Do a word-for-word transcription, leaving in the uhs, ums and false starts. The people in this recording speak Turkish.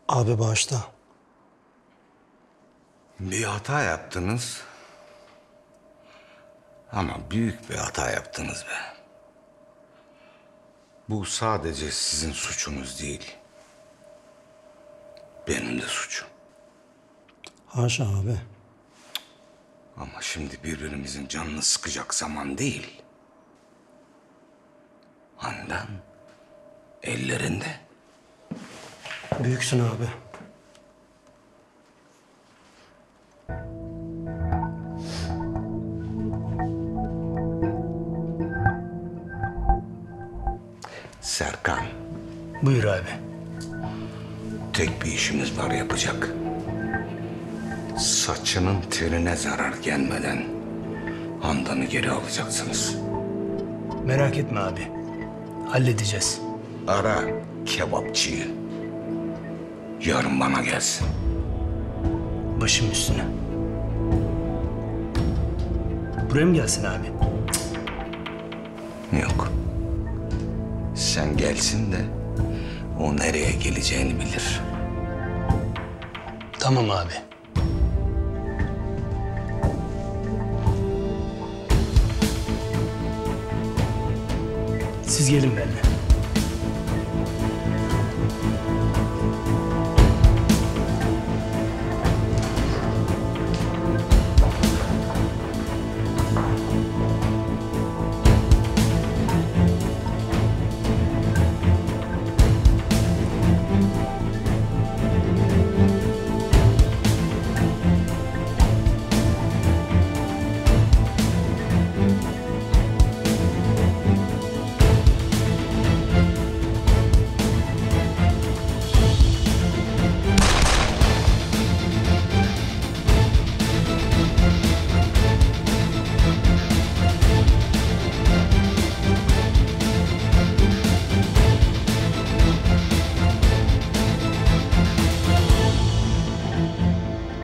Abi bağışla. Bir hata yaptınız. Ama büyük bir hata yaptınız be. Bu sadece sizin suçunuz değil. Benim de suçum. Haşa abi. Ama şimdi birbirimizin canını sıkacak zaman değil. Handan ellerinde. Büyüksün abi. Serkan, Buyur abi. tek bir işimiz var yapacak. Saçının teline zarar gelmeden Handan'ı geri alacaksınız. Merak etme abi. Halledeceğiz. Ara kebapçıyı. Yarın bana gelsin. Başım üstüne. Buraya mı gelsin abi? Yok. Sen gelsin de o nereye geleceğini bilir. Tamam abi. Siz gelin benimle.